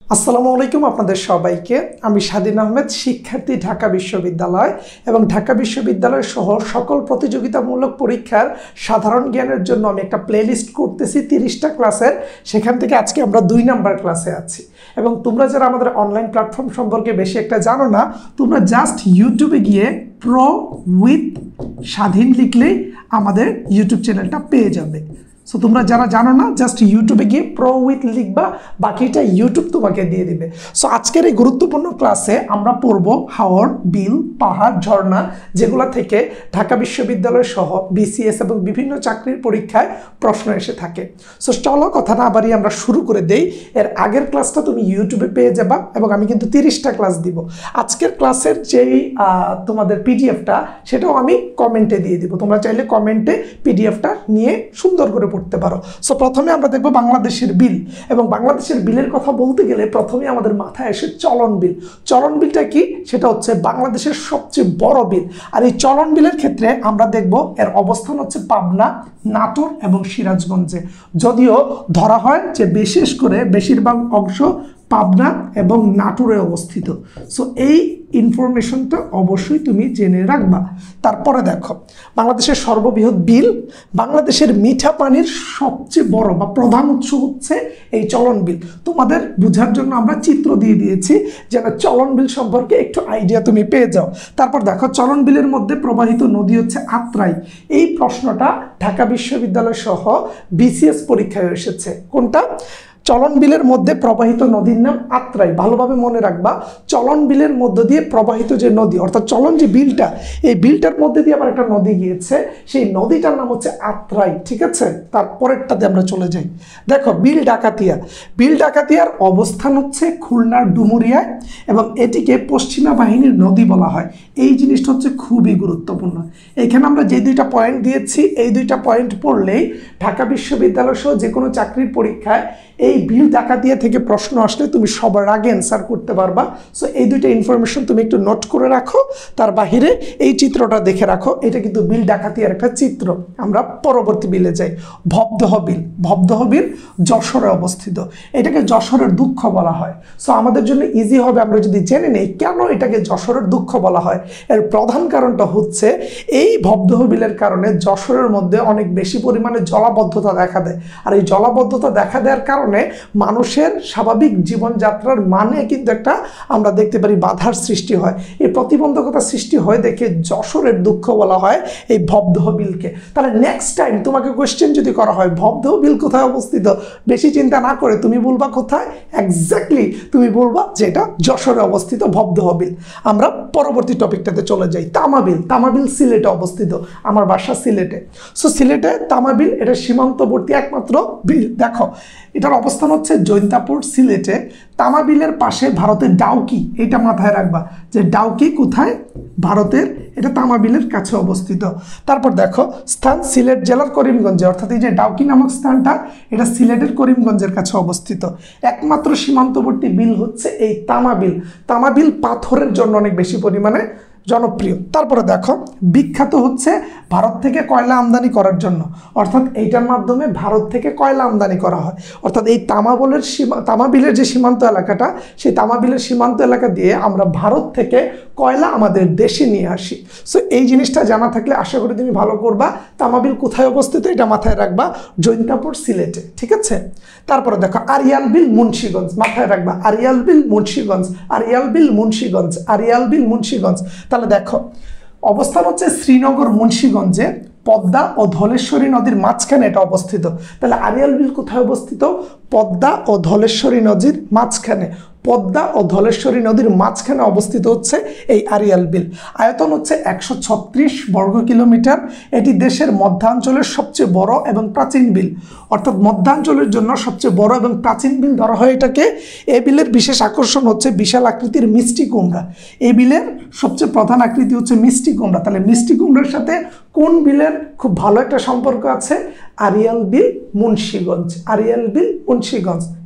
আসসালামু আলাইকুম আপনাদের সবাইকে। আমি স্বাধীন আহমেদ, শিক্ষার্থী, ঢাকা বিশ্ববিদ্যালয় এবং ঢাকা বিশ্ববিদ্যালয় সহ সকল প্রতিযোগিতামূলক পরীক্ষার সাধারণ জ্ঞানের জন্য আমি একটা প্লেলিস্ট করতেছি 30টা ক্লাসের। সেখান থেকে আজকে আমরা 2 নাম্বার ক্লাসে আছি। এবং তোমরা যারা আমাদের অনলাইন প্ল্যাটফর্ম সম্পর্কে বেশি একটা জানো না, তোমরা জাস্ট ইউটিউবে গিয়ে প্রো উইথ স্বাধীন লিখলেই আমাদের ইউটিউব চ্যানেলটা পেয়ে যাবে। সো তোমরা যারা জানো না, জাস্ট ইউটিউবে গিয়ে প্রো উইথ লিখবা, বাকিটা ইউটিউব তোমাকে দিয়ে দিবে। সো আজকের এই গুরুত্বপূর্ণ ক্লাসে আমরা পড়ব হাওর, বিল, পাহাড়, ঝর্ণা, যেগুলো থেকে ঢাকা বিশ্ববিদ্যালয় সহ বিসিএস এবং বিভিন্ন চাকরির পরীক্ষায় প্রশ্ন এসে থাকে। সো চলো কথা না বাড়িয়ে আমরা শুরু করে দেই। এর আগের ক্লাসটা তুমি ইউটিউবে পেয়ে যাবা এবং আমি কিন্তু 30টা ক্লাস দিব। আজকের ক্লাসের যেই তোমাদের পিডিএফটা, সেটাও আমি কমেন্টে দিয়ে দিব। তোমরা চাইলে কমেন্টে পিডিএফটা নিয়ে সুন্দর করে পড়তে পারো। সো প্রথমে আমরা দেখব বাংলাদেশের বিল, এবং বাংলাদেশের বিলের কথা বলতে গেলে প্রথমে আমাদের মাথায় আসে চলন বিল। চলন বিলটা কি? সেটা হচ্ছে বাংলাদেশের সবচেয়ে বড় বিল। আর এই চলন বিলের ক্ষেত্রে আমরা দেখব এর অবস্থান হচ্ছে পাবনা, নাটোর এবং সিরাজগঞ্জে। যদিও ধরা হয় যে বিশেষ করে বেশিরভাগ অংশ পাবনা এবং নাটোরে অবস্থিত। সো এই ইনফরমেশনটা অবশ্যই তুমি জেনে রাখবা। তারপরে দেখো বাংলাদেশের সর্ববৃহৎ বিল, বাংলাদেশের মিঠা পানির সবচেয়ে বড় বা প্রধান উৎস হচ্ছে এই চলন বিল। তোমাদের বোঝার জন্য আমরা চিত্র দিয়ে দিয়েছি, যেন চলন বিল সম্পর্কে একটু আইডিয়া তুমি পেয়ে যাও। তারপর দেখো চলন বিলের মধ্যে প্রবাহিত নদী হচ্ছে আত্রাই। এই প্রশ্নটা ঢাকা বিশ্ববিদ্যালয় সহ বিসিএস পরীক্ষায় এসেছে। কোনটা? চলন বিলের মধ্যে প্রবাহিত নদীর নাম আত্রাই। ভালোভাবে মনে রাখবা, চলন বিলের মধ্য দিয়ে প্রবাহিত যে নদী, অর্থাৎ চলন যে বিলটা, এই বিলটার মধ্যে দিয়ে আবার একটা নদী গিয়েছে, সেই নদীটার নাম হচ্ছে আত্রাই। ঠিক আছে, তারপরেরটাতে আমরা চলে যাই। দেখো বিল ডাকাতিয়া। বিল ডাকাতিয়ার অবস্থান হচ্ছে খুলনার ডুমুরিয়ায় এবং এটিকে পশ্চিমা বাহিনীর নদী বলা হয়। এই জিনিসটা হচ্ছে খুবই গুরুত্বপূর্ণ। এখানে আমরা যে 2টা পয়েন্ট দিয়েছি, এই 2টা পয়েন্ট পড়লেই ঢাকা বিশ্ববিদ্যালয় সহ যে কোনো চাকরির পরীক্ষায় এই বিল ডাকাতিয়া থেকে প্রশ্ন আসলে তুমি সবার আগে অ্যান্সার করতে পারবা। সো এই 2টা ইনফরমেশন তুমি একটু নোট করে রাখো। তার বাহিরে এই চিত্রটা দেখে রাখো, এটা কিন্তু বিল ডাকাতিয়ার একটা চিত্র। আমরা পরবর্তী বিলে যাই। ভবদহ বিল। ভবদহ বিল যশোরে অবস্থিত। এটাকে যশোরের দুঃখ বলা হয়। সো আমাদের জন্য ইজি হবে আমরা যদি জেনে নেই কেন এটাকে যশোরের দুঃখ বলা হয়। এর প্রধান কারণটা হচ্ছে এই ভবদহ বিলের কারণে যশোরের মধ্যে অনেক বেশি পরিমাণে জলাবদ্ধতা দেখা দেয়। আর এই জলাবদ্ধতা দেখা দেওয়ার কারণে মানুষের স্বাভাবিক জীবনযাত্রার মানে কিন্তু একটা আমরা দেখতে পারি বাধার সৃষ্টি হয়। এই প্রতিবন্ধকতা সৃষ্টি হয় দেখে যশোরের দুঃখ বলা হয় এই ভবদহ বিলকে। তাহলে নেক্সট টাইম তোমাকে কোয়েশ্চেন যদি করা হয় ভবদহ বিল কোথায় অবস্থিত, বেশি চিন্তা না করে তুমি বলবা কোথায়, এক্স্যাক্টলি তুমি বলবা যে এটা যশোরে অবস্থিত ভবদহ বিল। আমরা পরবর্তী টপিকটাতে চলে যাই। তামা বিল। তামা বিল সিলেটে অবস্থিত। আমার বাসা সিলেটে। সো সিলেটে তামা বিল, এটা সীমান্তবর্তী একমাত্র বিল। দেখো এটার অবস্থান হচ্ছে জৈন্তাপুর, সিলেটে। তামা বিলের পাশে ভারতের ডাউকি, এটা মাথায় রাখবা যে ডাউকি কোথায়, ভারতের, এটা তামা বিলের কাছে অবস্থিত। তারপর দেখো স্থান সিলেট জেলার করিমগঞ্জে, অর্থাৎ এই যে ডাউকি নামক স্থানটা, এটা সিলেটের করিমগঞ্জের কাছে অবস্থিত। একমাত্র সীমান্তবর্তী বিল হচ্ছে এই তামা বিল। তামা বিল পাথরের জন্য অনেক বেশি পরিমাণে জনপ্রিয়। তারপরে দেখো বিখ্যাত হচ্ছে ভারত থেকে কয়লা আমদানি করার জন্য, অর্থাৎ এইটার মাধ্যমে ভারত থেকে কয়লা আমদানি করা হয়। অর্থাৎ এই তামা বিলের যে সীমান্ত এলাকাটা, সেই তামা বিলের সীমান্ত এলাকা দিয়ে আমরা ভারত থেকে কয়লা আমাদের দেশে নিয়ে আসি। সো এই জিনিসটা জানা থাকলে আশা করি তুমি ভালো করবা। তামা বিল কোথায় অবস্থিত এটা মাথায় রাখবা, জৈন্তাপুর, সিলেটে। ঠিক আছে, তারপরে দেখো আরিয়াল বিল, মুন্সিগঞ্জ। মাথায় রাখবা আরিয়াল বিল, মুন্সিগঞ্জ, আরিয়াল বিল, মুন্সিগঞ্জ, আরিয়াল বিল, মুন্সিগঞ্জ। তাহলে দেখো অবস্থান হচ্ছে শ্রীনগর, মুন্সিগঞ্জে, পদ্মা ও ধলেশ্বরী নদীর মাঝখানে এটা অবস্থিত। তাহলে আরিয়াল বিল কোথায় অবস্থিত? পদ্মা ও ধলেশ্বরী নদীর মাঝখানে। পদ্মা ও ধলেশ্বরী নদীর মাঝখানে অবস্থিত হচ্ছে এই আরিয়াল বিল। আয়তন হচ্ছে 136 বর্গ কিলোমিটার। এটি দেশের মধ্যাঞ্চলের সবচেয়ে বড় এবং প্রাচীন বিল, অর্থাৎ মধ্যাঞ্চলের জন্য সবচেয়ে বড় এবং প্রাচীন বিল ধরা হয় এটাকে। এই বিলের বিশেষ আকর্ষণ হচ্ছে বিশাল আকৃতির মিষ্টি কুমড়া। এই বিলের সবচেয়ে প্রধান আকৃতি হচ্ছে মিষ্টি কুমড়া। তাহলে মিষ্টি কুমড়ার সাথে কোন বিলের খুব ভালো একটা সম্পর্ক আছে? আরিয়াল বিল, মুন্সিগঞ্জ। আরিয়াল বিল, মুন্সিগঞ্জ।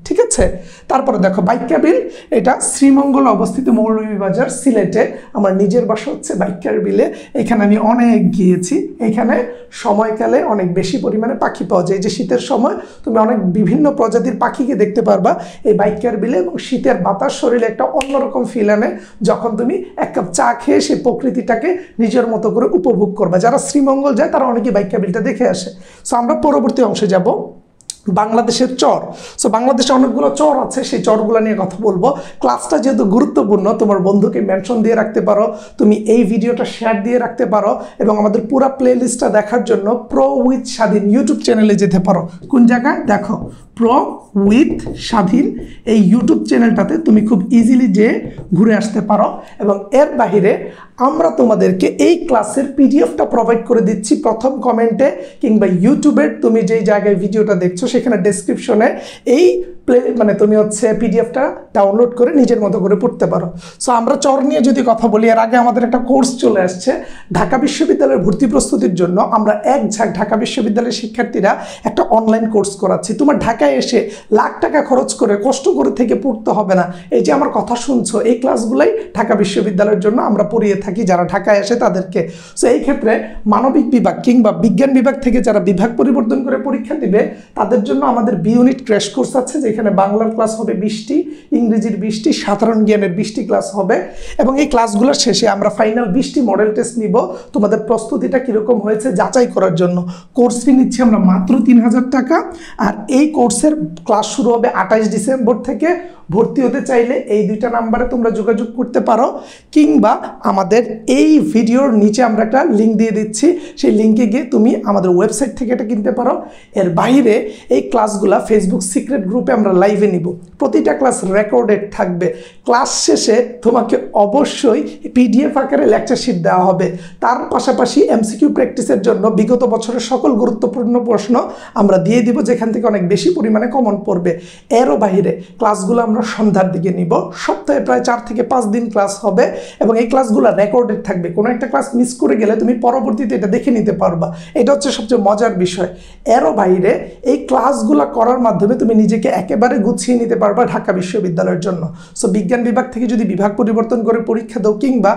ঠিক আছে। তারপরে দেখো বাইক্যাবিল, এটা শ্রীমঙ্গলে অবস্থিত, মৌলভীবাজার সিলেটে। আমার নিজের বাসা হচ্ছে বাইক্যাবিলে, এখানে আমি অনেক গিয়েছি। এখানে সময়কালে অনেক বেশি পরিমাণে পাখি পাওয়া যায়। যে শীতের সময় তুমি অনেক বিভিন্ন প্রজাতির পাখিকে দেখতে পারবা এই বাইক্যাবিলে, এবং শীতের বাতাস শরীরে একটা অন্যরকম ফিল আনে যখন তুমি এক কাপ চা খেয়ে সেই প্রকৃতিটাকে নিজের মতো করে উপভোগ করবা। যারা শ্রীমঙ্গল যায় তারা অনেকে বাইক্যাবিলটা দেখে আসে। সো আমরা পরবর্তী অংশে যাব, বাংলাদেশের চর। সো বাংলাদেশে অনেকগুলো চর আছে, সেই চরগুলো নিয়ে কথা বলবো। ক্লাসটা যেহেতু গুরুত্বপূর্ণ, তোমার বন্ধুকে মেনশন দিয়ে রাখতে পারো, তুমি এই ভিডিওটা শেয়ার দিয়ে রাখতে পারো, এবং আমাদের পুরো প্লে লিস্টটা দেখার জন্য প্রো উইথ স্বাধীন ইউটিউব চ্যানেলে যেতে পারো। কোন জায়গায় দেখো, প্রো উইথ স্বাধীন এই ইউটিউব চ্যানেলটাতে তুমি খুব ইজিলি যেয়ে ঘুরে আসতে পারো। এবং এর বাহিরে আমরা তোমাদেরকে এই ক্লাসের পিডিএফটা প্রোভাইড করে দিচ্ছি প্রথম কমেন্টে, কিংবা ইউটিউবের তুমি যেই জায়গায় ভিডিওটা দেখছো সেখানে ডেসক্রিপশনে এই মানে তুমি হচ্ছে পিডিএফটা ডাউনলোড করে নিজের মতো করে পড়তে পারো। সো আমরা চর নিয়ে যদি কথা বলি, এর আগে আমাদের একটা কোর্স চলে আসছে ঢাকা বিশ্ববিদ্যালয়ের ভর্তি প্রস্তুতির জন্য। আমরা এক ঝাঁক ঢাকা বিশ্ববিদ্যালয়ের শিক্ষার্থীরা একটা অনলাইন কোর্স করাচ্ছি। তোমার ঢাকায় এসে লাখ টাকা খরচ করে কষ্ট করে থেকে পড়তে হবে না। এই যে আমার কথা শুনছো, এই ক্লাসগুলাই ঢাকা বিশ্ববিদ্যালয়ের জন্য আমরা পড়িয়ে থাকি যারা ঢাকায় আসে তাদেরকে। সো এই ক্ষেত্রে মানবিক বিভাগ কিংবা বিজ্ঞান বিভাগ থেকে যারা বিভাগ পরিবর্তন করে পরীক্ষা দিবে তাদের জন্য আমাদের বি ইউনিট ক্র্যাশ কোর্স আছে, যেখানে বাংলার ক্লাস হবে 20টি, ইংরেজির 20টি, সাধারণ জ্ঞানের 20টি ক্লাস হবে। এবং এই ক্লাসগুলোর শেষে আমরা ফাইনাল 20টি মডেল টেস্ট নিব তোমাদের প্রস্তুতিটা কীরকম হয়েছে যাচাই করার জন্য। কোর্স ফি নিচ্ছি আমরা মাত্র 3000 টাকা। আর এই কোর্সের ক্লাস শুরু হবে 28 ডিসেম্বর থেকে। ভর্তি হতে চাইলে এই দুইটা নাম্বারে তোমরা যোগাযোগ করতে পারো, কিংবা আমাদের এই ভিডিওর নিচে আমরা একটা লিঙ্ক দিয়ে দিচ্ছি, সেই লিঙ্কে গিয়ে তুমি আমাদের ওয়েবসাইট থেকে এটা কিনতে পারো। এর বাইরে এই ক্লাসগুলো ফেসবুক সিক্রেট গ্রুপে আমরা লাইভে নিব, প্রতিটা ক্লাস রেকর্ডেড থাকবে। ক্লাস শেষে তোমাকে অবশ্যই পিডিএফ আকারে লেকচার শিট দেওয়া হবে। তার পাশাপাশি এমসিকিউ প্র্যাকটিসের জন্য বিগত বছরের সকল গুরুত্বপূর্ণ প্রশ্ন আমরা দিয়ে দিব, যেখান থেকে অনেক বেশি পরিমাণে কমন পড়বে। এরও বাইরে ক্লাসগুলো আমরা সন্ধ্যার দিকে নিব, সপ্তাহে প্রায় 4 থেকে 5 দিন ক্লাস হবে, এবং এই ক্লাসগুলো রেকর্ডেড থাকবে। কোনো একটা ক্লাস মিস করে গেলে তুমি পরবর্তীতে এটা দেখে নিতে পারবা। এটা হচ্ছে সবচেয়ে মজার বিষয়। এরও বাইরে এই ক্লাসগুলো করার মাধ্যমে তুমি নিজেকে একেবারে গুছিয়ে নিতে পারবা ঢাকা বিশ্ববিদ্যালয়ের জন্য। সো বিজ্ঞান বিভাগ থেকে যদি বিভাগ পরিবর্তন করে পরীক্ষা দাও, কিংবা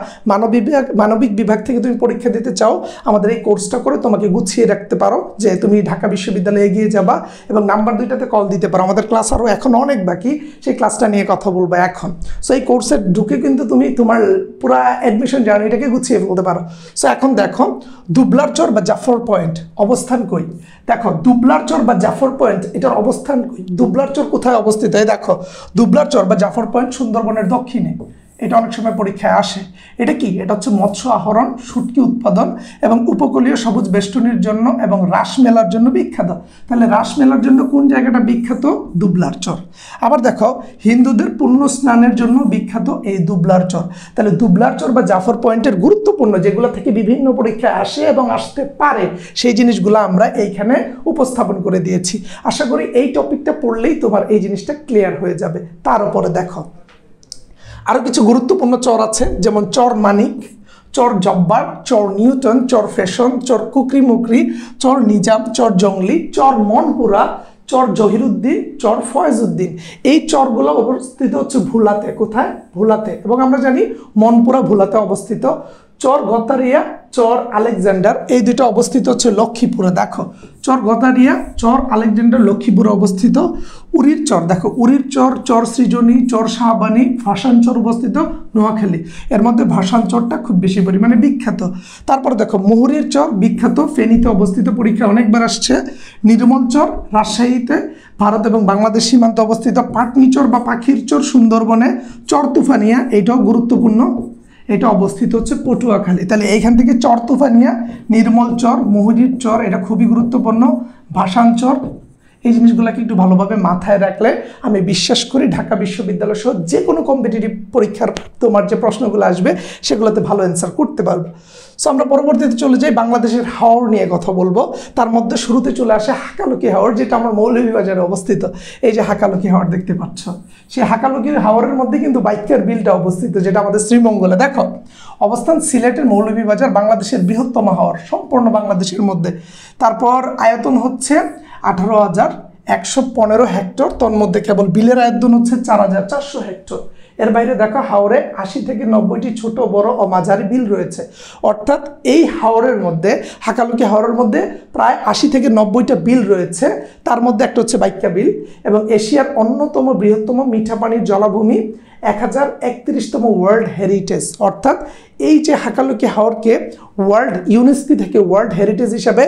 মানবিক বিভাগ থেকে তুমি পরীক্ষা দিতে চাও, আমাদের এই কোর্সটা করে তোমাকে গুছিয়ে রাখতে পারো যে তুমি ঢাকা বিশ্ববিদ্যালয়ে এগিয়ে যাবা। এবং নাম্বার 2টাতে কল দিতে পারো। আমাদের ক্লাস আরও এখন অনেক বাকি, সেই ক্লাসটা নিয়ে কথা বলবো এখন। সো এই কোর্সে ঢুকে কিন্তু তুমি তোমার পুরো অ্যাডমিশন জার্নিটাকে গুছিয়ে ফেলতে পারো। সো এখন দেখো, দুবলার চর বা জাফর পয়েন্ট অবস্থান কই। দেখো দুবলার চর বা জাফর পয়েন্ট এটার অবস্থান কই, দুবলার চর কোথায় অবস্থিত। এই দেখো, দুবলার চর বা জাফর পয়েন্ট সুন্দরবনের দক্ষিণে। এটা অনেক সময় পরীক্ষায় আসে। এটা কি? এটা হচ্ছে মৎস্য আহরণ, শুটকি উৎপাদন এবং উপকূলীয় সবুজ বেষ্টনীর জন্য এবং রাস মেলার জন্য বিখ্যাত। তাহলে রাস মেলার জন্য কোন জায়গাটা বিখ্যাত? দুবলার চর। আবার দেখো, হিন্দুদের পুণ্য স্নানের জন্য বিখ্যাত এই দুবলার চর। তাহলে দুবলার চর বা জাফর পয়েন্টের গুরুত্বপূর্ণ যেগুলো থেকে বিভিন্ন পরীক্ষায় আসে এবং আসতে পারে, সেই জিনিসগুলো আমরা এইখানে উপস্থাপন করে দিয়েছি। আশা করি এই টপিকটা পড়লেই তোমার এই জিনিসটা ক্লিয়ার হয়ে যাবে। তার উপরে দেখো আরও কিছু গুরুত্বপূর্ণ চর আছে, যেমন চর মানিক, চর জব্বার, চর নিউটন, চর ফ্যাশন, চর কুকরি মুকরি, চর নিজাম, চর জঙ্গলি, চর মনপুরা, চর জহিরুদ্দিন, চর ফয়েজউদ্দিন। এই চরগুলো অবস্থিত হচ্ছে ভোলাতে। কোথায়? ভোলাতে। এবং আমরা জানি মনপুরা ভোলাতে অবস্থিত। চর গতারিয়া, চর আলেকজান্ডার, এই দুটো অবস্থিত হচ্ছে লক্ষ্মীপুরে। দেখো, চর গতারিয়া, চর আলেকজান্ডার লক্ষ্মীপুরে অবস্থিত। উরির চর, দেখো উরির চর, চর সৃজনী, চর শাহবানী, ভাসান চর অবস্থিত নোয়াখালী। এর মধ্যে ভাসান চরটা খুব বেশি পরিমাণে বিখ্যাত। তারপর দেখো মুহুরীর চর বিখ্যাত, ফেনীতে অবস্থিত, পরীক্ষা অনেকবার আসছে। নির্মল চর রাজশাহীতে, ভারত এবং বাংলাদেশ সীমান্তে অবস্থিত। পাটনি চর বা পাখির চর সুন্দরবনে। চর তুফানিয়া, এটাও গুরুত্বপূর্ণ, এটা অবস্থিত হচ্ছে পটুয়াখালী। তাহলে এইখান থেকে চর তুফানিয়া, নির্মল চর, মুহুরীর চর, এটা খুবই গুরুত্বপূর্ণ। ভাসান চর, এই জিনিসগুলোকে একটু ভালোভাবে মাথায় রাখলে আমি বিশ্বাস করি ঢাকা বিশ্ববিদ্যালয় সহ যে কোনো কম্পিটিটিভ পরীক্ষার তোমার যে প্রশ্নগুলো আসবে সেগুলোতে ভালো অ্যান্সার করতে পারবে। সো আমরা পরবর্তীতে চলে যাই, বাংলাদেশের হাওর নিয়ে কথা বলবো। তার মধ্যে শুরুতে চলে আসে হাকালুকি হাওর, যেটা আমার মৌলভীবাজারে অবস্থিত। এই যে হাকালুকি হাওর দেখতে পাচ্ছ, সেই হাকালুকি হাওরের মধ্যে কিন্তু বাইক্যাবিলটা অবস্থিত, যেটা আমাদের শ্রীমঙ্গলে। দেখো, অবস্থান সিলেটের মৌলভীবাজার, বাংলাদেশের বৃহত্তম হাওর সম্পূর্ণ বাংলাদেশের মধ্যে। তারপর আয়তন হচ্ছে 18,000 115 হেক্টর, তোর মধ্যে কেবল বিলের আয়তন হচ্ছে 4400 হেক্টর। এর বাইরে দেখো হাওরে 80 থেকে 90টি ছোট বড় ও মাঝারি বিল রয়েছে। অর্থাৎ এই হাওরের মধ্যে, হাকালুকি হাওরের মধ্যে প্রায় 80 থেকে 90টা বিল রয়েছে। তার মধ্যে একটা হচ্ছে বাইক্কা বিল, এবং এশিয়ার অন্যতম বৃহত্তম মিঠা পানির জলাভূমি, 1031তম ওয়ার্ল্ড হেরিটেজ। অর্থাৎ এই যে হাকালুকি হাওরকে ওয়ার্ল্ড ইউনেস্কো থেকে ওয়ার্ল্ড হেরিটেজ হিসাবে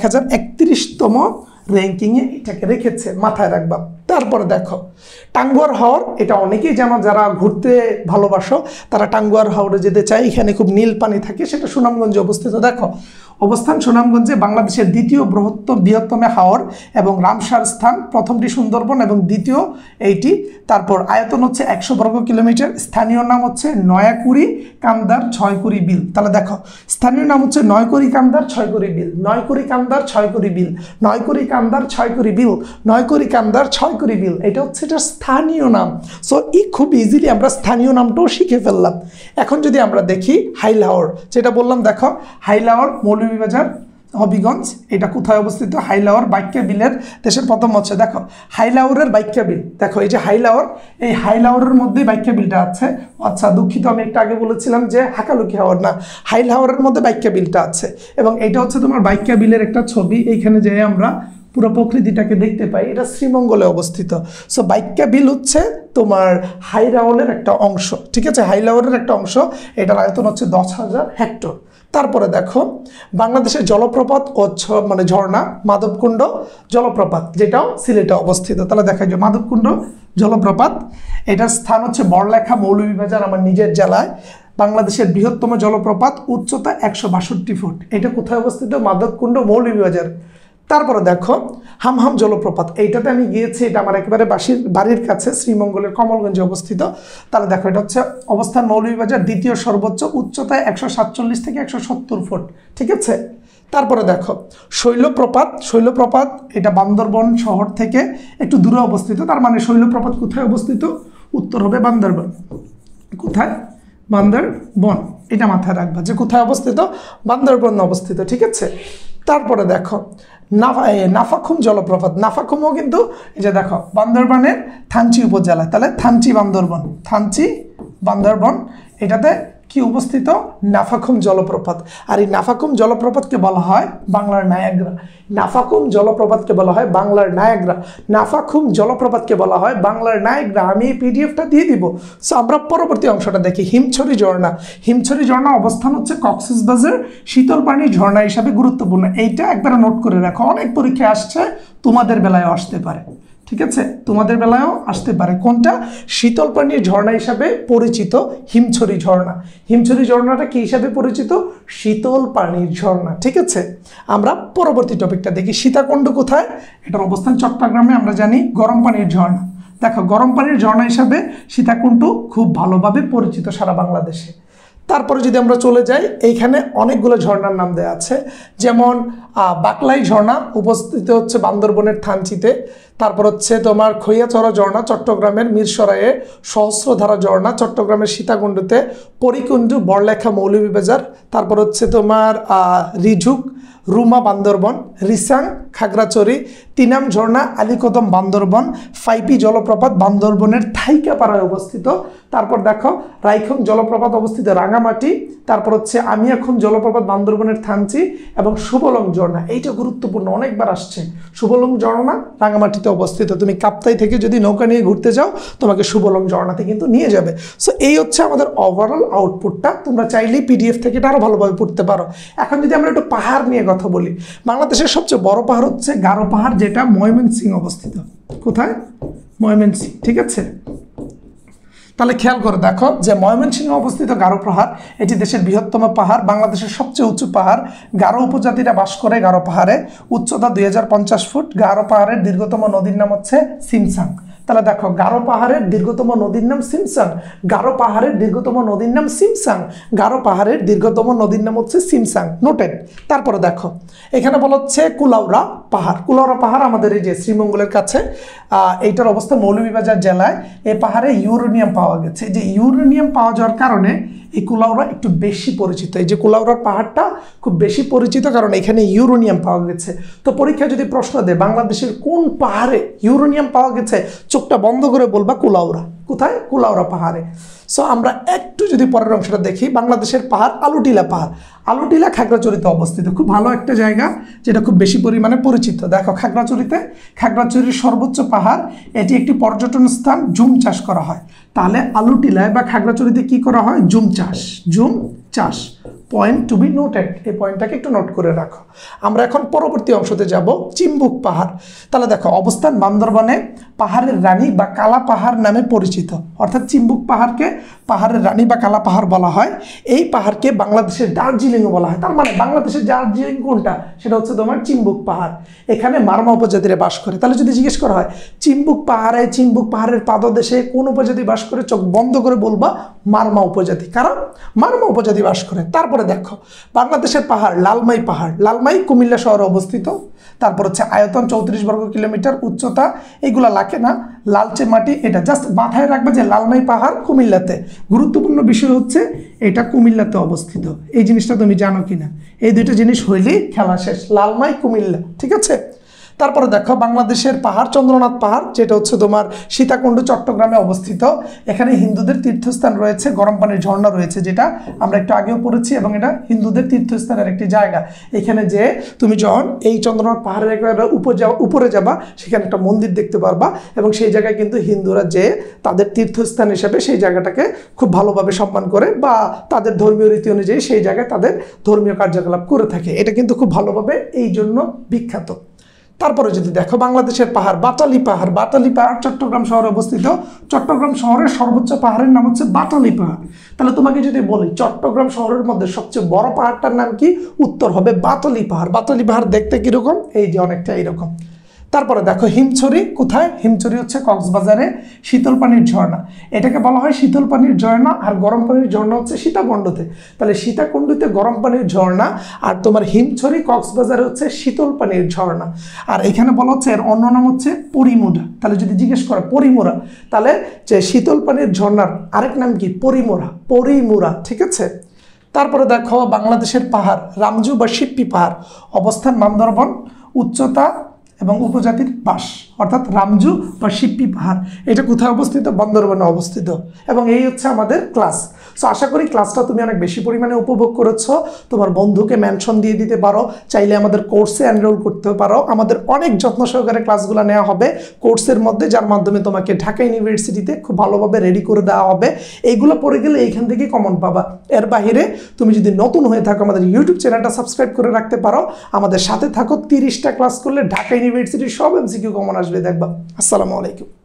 1031তম র্যাঙ্কিংয়ে এটাকে রেখেছে, মাথায় রাখবা। তারপরে দেখো টাঙ্গুয়ার হাওর, এটা অনেকেই জানো যারা ঘুরতে ভালোবাসো, তারা টাঙ্গুয়ার হাওরে যেতে চায়। এখানে খুব নীল পানি থাকে, সেটা সুনামগঞ্জে অবস্থিত। দেখো অবস্থান সুনামগঞ্জে, বাংলাদেশের দ্বিতীয় বৃহত্তম হাওর এবং রামসার স্থান, প্রথমটি সুন্দরবন এবং দ্বিতীয় এইটি। তারপর আয়তন হচ্ছে 100 বর্গ কিলোমিটার। স্থানীয় নাম হচ্ছে নয়াকুড়ি কান্দার ছয়কুড়ি বিল। তাহলে দেখো স্থানীয় নাম হচ্ছে নয়কুড়ি কান্দার ছয়কুড়ি বিল, নয়কুড়ি কান্দার ছয়কুড়ি বিল, নয়কুড়ি কান্দার ছয়কুড়ি বিল, নয়কুড়ি কান্দার ছয়কুড়ি বিল, এটা হচ্ছে এটা স্থানীয় নাম। সো খুব ইজিলি আমরা স্থানীয় নামটাও শিখে ফেললাম। এখন যদি আমরা দেখি হাইলাওর, যেটা বললাম, দেখো হাইলাওর মৌলভীবাজার হবিগঞ্জ, এটা কোথায় অবস্থিত? হাইলাওর বাইক্কা বিলের দেশের প্রথম হচ্ছে। দেখো হাইলাওরের বাইক্কা বিল, দেখো এই যে হাইলাওর, এই হাইলাওরের মধ্যেই বাইক্কা বিলটা আছে। আচ্ছা দুঃখিত, আমি একটু আগে বলেছিলাম যে হাকালুকি হাওর না, হাইলাওরের মধ্যে বাইক্কা বিলটা আছে। এবং এটা হচ্ছে তোমার বাইক্কা বিলের একটা ছবি। এইখানে যে আমরা পুরো প্রকৃতিটাকে দেখতে পাই, এটা শ্রীমঙ্গলে অবস্থিত। সো বাইক্কা বিল হচ্ছে তোমার হাইলাওরের একটা অংশ, ঠিক আছে, হাইলাওরের একটা অংশ। এটার আয়তন হচ্ছে 10,000 হেক্টর। তারপরে দেখো বাংলাদেশের জলপ্রপাত ও মানে ঝর্ণা, মাধবকুণ্ড জলপ্রপাত, যেটাও সিলেটে অবস্থিত। তাহলে দেখা যায় মাধবকুণ্ড জলপ্রপাত, এটার স্থান হচ্ছে বড়লেখা মৌলভীবাজার, আমার নিজের জেলায়। বাংলাদেশের বৃহত্তম জলপ্রপাত, উচ্চতা 162 ফুট। এটা কোথায় অবস্থিত? মাধবকুণ্ড মৌলভীবাজার। তারপরে দেখো হামহাম জলপ্রপাত, এইটাতে আমি গিয়েছি, এটা আমার একেবারে বাড়ির কাছে, শ্রীমঙ্গলের কমলগঞ্জে অবস্থিত। তাহলে দেখো এটা হচ্ছে অবস্থান মৌলভীবাজার, দ্বিতীয় সর্বোচ্চ, উচ্চতায় 147 থেকে 170 ফুট, ঠিক আছে। তারপরে দেখো শৈলপ্রপাত, শৈলপ্রপাত এটা বান্দরবন শহর থেকে একটু দূরে অবস্থিত। তার মানে শৈলপ্রপাত কোথায় অবস্থিত? উত্তর হবে বান্দরবন। কোথায়? বান্দরবন, এটা মাথায় রাখবা যে কোথায় অবস্থিত, বান্দরবন অবস্থিত, ঠিক আছে। তারপরে দেখো নাফাখুম জলপ্রপাত, নাফাখুমও কিন্তু এই যে দেখো বান্দরবানের থানচি উপজেলায়। তাহলে থানচি বান্দরবন, থানচি বান্দরবন, এটাতে কি অবস্থিত? নাফাখুম জলপ্রপাত। আর এই নাফাখুম জলপ্রপাতকে বলা হয় বাংলার নায়াগ্রা। নাফাখুম জলপ্রপাতকে বলা হয় বাংলার নায়াগ্রা। নাফাখুম জলপ্রপাতকে বলা হয় বাংলার নায়াগ্রা। আমি এই পিডিএফটা দিয়ে দিব। সো আমরা পরবর্তী অংশটা দেখি। হিমছড়ি ঝর্ণা, হিমছড়ি ঝর্ণা অবস্থান হচ্ছে কক্সবাজার, শীতল পানির ঝর্ণা হিসাবে গুরুত্বপূর্ণ। এইটা একবার নোট করে রাখো, অনেক পরীক্ষায় আসছে, তোমাদের বেলায়ও আসতে পারে, ঠিক আছে, তোমাদের বেলায়ও আসতে পারে। কোনটা? শীতল পানির ঝর্ণা হিসাবে পরিচিত হিমছড়ি ঝর্ণা। হিমছড়ি ঝর্ণাটা কি হিসাবে পরিচিত? শীতল পানির ঝর্ণা, ঠিক আছে। আমরা পরবর্তী টপিকটা দেখি। সীতাকুণ্ড কোথায়? এটার অবস্থান চট্টগ্রামে। আমরা জানি গরম পানির ঝর্ণা। দেখো গরম পানির ঝর্ণা হিসাবে সীতাকুণ্ড খুব ভালোভাবে পরিচিত সারা বাংলাদেশে। তারপরে যদি আমরা চলে যাই, এইখানে অনেকগুলো ঝর্ণার নাম দেওয়া আছে, যেমন বাকলাই ঝর্ণা উপস্থিত হচ্ছে বান্দরবনের থানচিতে। তারপর হচ্ছে তোমার খৈয়াচড়া ঝর্ণা চট্টগ্রামের মিরসরাইয়ে, সহস্রধারা ঝর্ণা চট্টগ্রামের সীতাকুণ্ডতে, পরিকুণ্ডু বড়লেখা মৌলভীবাজার। তারপর হচ্ছে তোমার রিঝুক রুমা বান্দরবন, রিসাং খাগড়াছড়ি, তিনাম ঝর্ণা আলীকদম বান্দরবন, ফাইপি জলপ্রপাত বান্দরবনের থাইকাপাড়ায় অবস্থিত। তারপর দেখো রাইখং জলপ্রপাত অবস্থিত রাঙামাটি। তারপর হচ্ছে আমিয়াখুম জলপ্রপাত বান্দরবনের থানচি, এবং সুবলং ঝর্ণা, এইটা গুরুত্বপূর্ণ, অনেকবার আসছে। সুবলং ঝর্ণা রাঙামাটিতে অবস্থিত। তুমি কাপ্তাই থেকে যদি নৌকা নিয়ে ঘুরতে যাও, তোমাকে সুবলং ঝর্ণাতে কিন্তু নিয়ে যাবে। সো এই হচ্ছে আমাদের ওভারঅল আউটপুটটা। তোমরা চাইলেই পিডিএফ থেকে এটা আরও ভালোভাবে পড়তে পারো। এখন যদি আমরা একটু পাহাড় নিয়ে কথা বলি, বাংলাদেশের সবচেয়ে বড় পাহাড় হচ্ছে গারো পাহাড়, যেটা ময়মনসিংহ অবস্থিত। কোথায়? ময়মনসিংহ, ঠিক আছে। তাহলে খেয়াল করে দেখো যে ময়মনসিংহে অবস্থিত গারো পাহাড়, এটি দেশের বৃহত্তম পাহাড়, বাংলাদেশের সবচেয়ে উঁচু পাহাড়। গারো উপজাতিরা বাস করে গারো পাহাড়ে, উচ্চতা 2050 ফুট। গারো পাহাড়ের দীর্ঘতম নদীর নাম হচ্ছে সিমসাং। তাহলে দেখো গারো পাহাড়ের দীর্ঘতম নদীর নাম সিমসাং, গারো পাহাড়ের দীর্ঘতম নদীর নাম সিমসাং, গারো পাহাড়ের দীর্ঘতম নদীর নাম হচ্ছে সিমসাং, নোটেড। তারপরে দেখো এখানে বলা হচ্ছে কুলাউড়া পাহাড়। কুলাউড়া পাহাড় আমাদের এই যে শ্রীমঙ্গলের কাছে, এইটার অবস্থা মৌলভীবাজার জেলায়। এই পাহাড়ে ইউরেনিয়াম পাওয়া গেছে। যে ইউরেনিয়াম পাওয়া যাওয়ার কারণে এই কুলাউড়া একটু বেশি পরিচিত। এই যে কুলাউড়ার পাহাড়টা খুব বেশি পরিচিত, কারণ এখানে ইউরেনিয়াম পাওয়া গেছে। তো পরীক্ষায় যদি প্রশ্ন দেয় বাংলাদেশের কোন পাহাড়ে ইউরেনিয়াম পাওয়া গেছে, চোখটা বন্ধ করে বলবা কুলাউড়া। কোথায়? কুলাউড়া পাহাড়ে। সো আমরা একটু যদি পরের অংশটা দেখি, বাংলাদেশের পাহাড় আলুটিলা পাহাড়। আলুটিলা খাগড়াছড়িতে অবস্থিত, খুব ভালো একটা জায়গা যেটা খুব বেশি পরিমাণে পরিচিত। দেখো খাগড়াছড়ির সর্বোচ্চ পাহাড়, এটি একটি পর্যটন স্থান, জুম চাষ করা হয়। তাহলে আলুটিলায় বা খাগড়াছড়িতে কি করা হয়? জুম চাষ। পয়েন্ট টু বি নোটেড, এই পয়েন্টটাকে একটু নোট করে রাখো। আমরা এখন পরবর্তী অংশতে যাব, চিম্বুক পাহাড়। তাহলে দেখো অবস্থান বান্দরবানে, পাহাড়ের রানী বা কালা পাহাড় নামে পরিচিত। অর্থাৎ চিম্বুক পাহাড়কে পাহাড়ের রানী বা কালা পাহাড় বলা হয়। এই পাহাড়কে বাংলাদেশের দার্জিলিংও বলা হয়। তার মানে বাংলাদেশের দার্জিলিং কোনটা? সেটা হচ্ছে তোমার চিম্বুক পাহাড়। এখানে মারমা উপজাতিরা বাস করে। তাহলে যদি জিজ্ঞেস করা হয় চিম্বুক পাহাড়ের পাদদেশে কোন উপজাতি বাস করে, চোখ বন্ধ করে বলবা মারমা উপজাতি। কারণ মারমা উপজাতি বাস করে। তারপরে দেখো বাংলাদেশের পাহাড়, লালমাই কুমিল্লা শহরে অবস্থিত। তারপর হচ্ছে আয়তন 34 বর্গ কিলোমিটার, উচ্চতা এগুলা লাগে না, লালচে মাটি। এটা জাস্ট মাথায় রাখবে যে লালমাই পাহাড় কুমিল্লাতে। গুরুত্বপূর্ণ বিষয় হচ্ছে এটা কুমিল্লাতে অবস্থিত। এই জিনিসটা তুমি জানো কিনা? এই দুইটা জিনিস হইলেই খেলা শেষ। লালমাই কুমিল্লা, ঠিক আছে। তারপরে দেখো বাংলাদেশের পাহাড় চন্দ্রনাথ পাহাড়, যেটা হচ্ছে তোমার সীতাকুণ্ড চট্টগ্রামে অবস্থিত। এখানে হিন্দুদের তীর্থস্থান রয়েছে, গরম পানির ঝর্ণা রয়েছে, যেটা আমরা একটু আগেও পড়েছি, এবং এটা হিন্দুদের তীর্থস্থানের একটি জায়গা। এখানে যে তুমি যখন এই চন্দ্রনাথ পাহাড়ের একেবারে উপরে যাবা, সেখানে একটা মন্দির দেখতে পারবা, এবং সেই জায়গায় কিন্তু হিন্দুরা যে তাদের তীর্থস্থান হিসেবে সেই জায়গাটাকে খুব ভালোভাবে সম্মান করে, বা তাদের ধর্মীয় রীতি অনুযায়ী সেই জায়গায় তাদের ধর্মীয় কার্যকলাপ করে থাকে। এটা কিন্তু খুব ভালোভাবে এই জন্য বিখ্যাত। তারপরে যদি দেখো বাংলাদেশের পাহাড়, বাটালি পাহাড় চট্টগ্রাম শহরে অবস্থিত। চট্টগ্রাম শহরের সর্বোচ্চ পাহাড়ের নাম হচ্ছে বাটালি পাহাড়। তাহলে তোমাকে যদি বলি চট্টগ্রাম শহরের মধ্যে সবচেয়ে বড় পাহাড়টার নাম কি, উত্তর হবে বাটালি পাহাড়। বাটালি পাহাড় দেখতে কিরকম? এই যে অনেকটা এইরকম। তারপরে দেখো হিমছড়ি, কোথায়? হিমছড়ি হচ্ছে কক্সবাজারে, শীতল পানির ঝর্ণা। এটাকে বলা হয় শীতল পানির ঝর্ণা, আর গরম পানির ঝর্ণা হচ্ছে সীতাকুণ্ডতে। তাহলে সীতাকুণ্ডতে গরম পানির ঝর্ণা, আর তোমার হিমছড়ি কক্সবাজারে হচ্ছে শীতল পানির ঝর্ণা। আর এখানে বলা হচ্ছে এর অন্য নাম হচ্ছে পরিমুরা। তাহলে যদি জিজ্ঞেস করে পরিমুরা, তাহলে যে শীতল পানির ঝর্ণার আরেক নাম কি? পরিমুরা, ঠিক আছে। তারপরে দেখো বাংলাদেশের পাহাড়, রামজু বা শিপ্পি পাহাড়, অবস্থান বান্দরবান, উচ্চতা এবং উপজাতির বাস, অর্থাৎ রামজু বা শিপ্পি পাহাড়। এটা কোথায় অবস্থিত? বান্দরবানে অবস্থিত। এবং এই হচ্ছে আমাদের ক্লাস। সো আশা করি ক্লাসটা তুমি অনেক বেশি পরিমাণে উপভোগ করেছো। তোমার বন্ধুকে মেনশন দিয়ে দিতে পারো, চাইলে আমাদের কোর্সে এনরোল করতে পারো। আমাদের অনেক যত্ন সহকারে ক্লাসগুলো নেওয়া হবে কোর্সের মধ্যে, যার মাধ্যমে তোমাকে ঢাকা ইউনিভার্সিটিতে খুব ভালোভাবে রেডি করে দেওয়া হবে। এইগুলো পড়ে গেলে এইখান থেকে কমন পাবা। এর বাহিরে তুমি যদি নতুন হয়ে থাকো, আমাদের ইউটিউব চ্যানেলটা সাবস্ক্রাইব করে রাখতে পারো। আমাদের সাথে থাকো, 30টা ক্লাস করলে ঢাকা ইউনিভার্সিটির সব এমসিকিউ কমন আসবে, দেখবা। আসসালামু আলাইকুম।